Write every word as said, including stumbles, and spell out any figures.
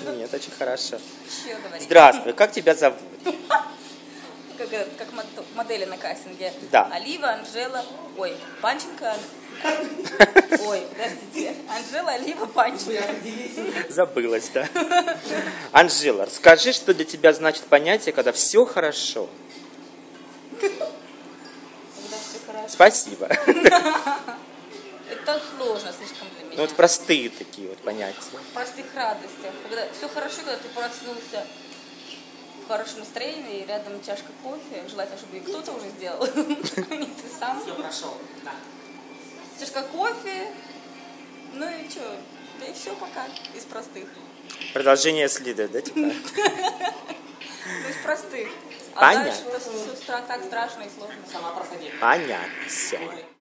Нет, очень хорошо. Чё говорить? Здравствуй, как тебя зовут? Как, как модели на кастинге. Да. Олива, Анжела, ой, Панченко. Ой, подождите. Анжела, Олива, Панченко. Забылась, да? Анжела, расскажи, что для тебя значит понятие, когда все хорошо. Когда все хорошо. Спасибо. Это сложно слишком для меня. Ну вот простые такие вот понятия. В простых радостях. Когда все хорошо, когда ты проснулся в хорошем настроении, и рядом чашка кофе, желательно, чтобы ее кто-то уже сделал, не ты сам. Все прошел, да. Чашка кофе, ну и что? Да и все пока из простых. Продолжение следует, да, типа? Ну из простых. А Понятно. дальше это все так страшно и сложно. Сама проходи. Понятно, все.